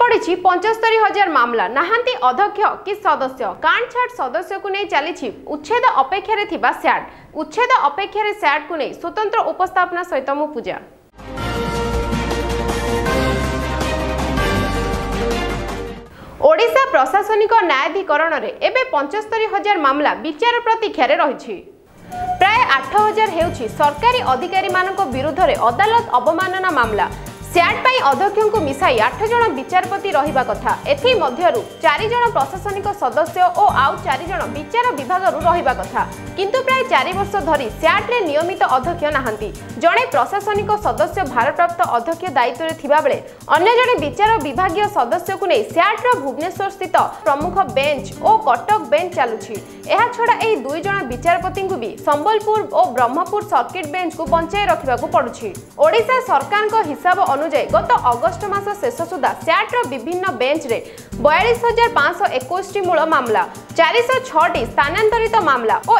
बढ़ी 75,000 मामला नाहांती अध्यक्ष कि सदस्य काटछाट सदस्य को नहीं चली उच्छेद अपेक्षा थिबा स्याट उच्छेद अपेक्षा स्याट को नहीं स्वतंत्र उपस्थापना सहित मु पूजा। ओडिशा प्रशासनिक न्यायाधिकरण रे एबे 75,000 मामला विचार प्रतीक्षा रे रहिछि। प्राय 8,000 हेउछि सरकारी अधिकारी मानक विरुद्ध रे अदालत अवमानना मामला। स्याट पाई अध्यक्ष को मिसाई 8 जन विचारपति रहिबा कथा। एथि मध्यरु 4 जन प्रशासनिक सदस्य और आउ 4 जन विचार विभाग रहिबा कथा, किंतु प्राय 4 वर्ष धरी स्याट रे नियमित अध्यक्ष नाहंती। जणे प्रशासनिक सदस्य भारप्राप्त अध्यक्ष दायित्व रे थिबा बेले अन्य जणे विचार विभागीय सदस्य को नै स्याट रो भुवनेश्वर स्थित प्रमुख बेंच और कटक बेंच चालुछि। एहा छडा एही 2 जन विचारपति को भी संबलपुर और ब्रह्मपुर सर्किट बेंच को बंचाई रखिबा को पडुछि। ओडिशा सरकार को हिसाब अनुसार गत अगस्त मास शेष सुधा स्याट रो विभिन्न बेंच रे 42,521 मूल मामला, 406 स्थानांतरित मामला और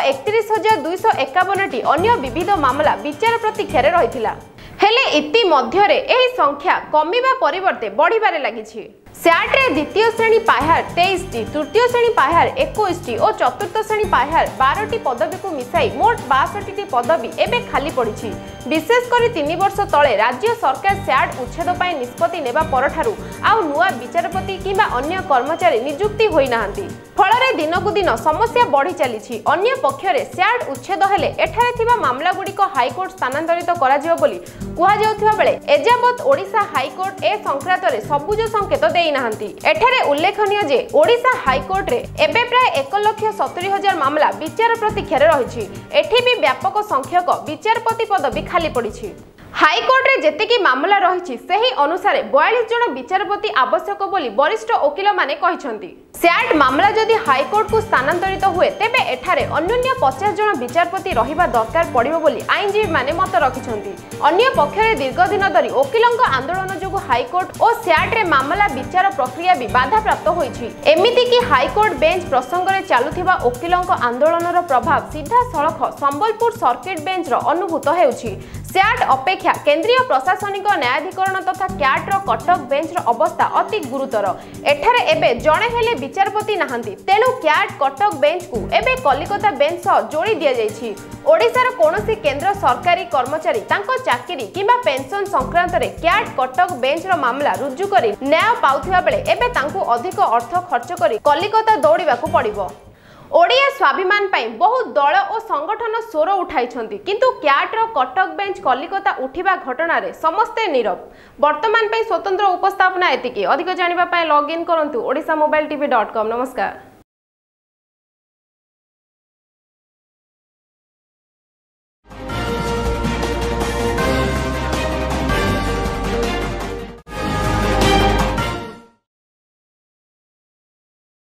31,251 अन्य विविध मामला विचार प्रतीक्षा रे रहिथिला। हेले इति मध्य रे एही संख्या कमिबा परिवर्ते बढ़िबारे लागिछि। स्याट रे द्वितीय श्रेणी पाहार 23टी, तृतीय श्रेणी पाहार 21टी और चतुर्थ श्रेणी पाहार 12टी पदवी को मिसाई मोट 62टी पदवी एबे खाली पड़िछि। विशेषकर 3 वर्ष तले राज्य सरकार स्याट उच्छेद पाई निष्पत्ति नेबा परठारु आउ नुआ विचारपति किंबा अन्य कर्मचारी नियुक्ति होई नाहंती। फलरे दिनकु दिन समस्या बढ़ी चलीछि। अन्य पक्षरे स्याट उच्छेद हेले एठारे थिबा मामला गुड़िक हाईकोर्ट स्थानांतरित करा जिवो बोली कुहा जाउथिबा बेले एजाबत ओडिशा हाईकोर्ट ए संक्रांत रे सबुज संकेत देई नाहंती। एठारे उल्लेखनीय जे ओडिशा हाईकोर्ट रे एबे प्राय 1,70,000 मामला विचार प्रतीक्षा रे रहिछि। एठी भी व्यापक संख्यक विचारपति पदवी खाली पड़िछि। हाईकोर्ट रे जेतिकी मामला रहिछि सेही अनुसार 42 जन विचारपति आवश्यक बोली वरिष्ठ वकील माने कहिसंती। स्याट मामला जदि हाईकोर्ट को स्थानांतरित हुए तेबे एठारे अन्य 50 जन विचारपति रहिबा दरकार पड़िबो बोली आईनजीवी माने मत रखिसंती। अन्य पक्षरे दीर्घ दिन धरी वकीलंक आंदोलन जोगु हाईकोर्ट और स्याट रे मामला विचार प्रक्रिया भी बाधा प्राप्त होईछि। एमिति कि हाईकोर्ट बेंच प्रसंग रे चालुथिबा वकीलंक आंदोलनर प्रभाव सीधा सळख संबलपुर सर्किट बेंच रो अनुभूत हेउछि। स्याट अपेक्षा केंद्रीय प्रशासनिक न्यायाधिकरण तथा क्याट रो कटक बेंच रो अवस्था अति गुरुतर। एठारे एबे जणे हेले विचारपति नाहंती, तेणु क्याट कटक बेंच को एबे कलिकता बेंच सह जोड़ी दिया जायछि। ओडिशार कोनोसी केंद्र सरकारी कर्मचारी तांको चाकरी किबा पेंशन संक्रांत रे क्याट कटक बेंच रो मामला रुजु करी न्याय पाउथिबा बेले एबे तांको अधिक अर्थ खर्च करी कलिकता दौड़िबाकू पड़िबो। ओडिया स्वाभिमान पाई बहुत दल और संगठन स्वर उठाइछंती, किंतु क्याट रो कटक बेंच कलिकता उठिबा घटना रे समस्ते नीरव। वर्तमान पाई स्वतंत्र उपस्थापना एतिकी। अधिक जानिबा पाई लॉग इन करंतु odishamobiletv.com। नमस्कार।